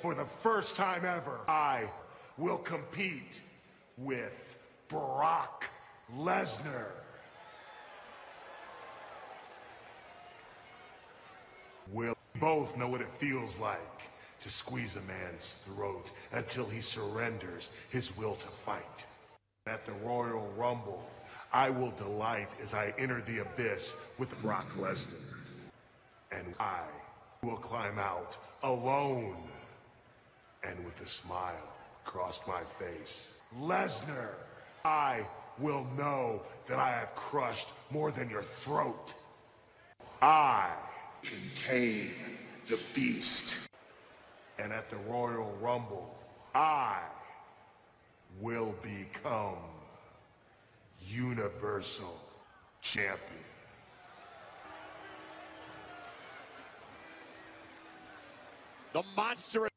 for the first time ever, I will compete with Brock Lesnar. We both know what it feels like to squeeze a man's throat until he surrenders his will to fight. At the Royal Rumble, I will delight as I enter the abyss with Brock Lesnar. And I will climb out alone and with a smile across my face. Lesnar, I will know that I have crushed more than your throat. I contain the beast. And at the Royal Rumble, I will become Universal Champion. The monster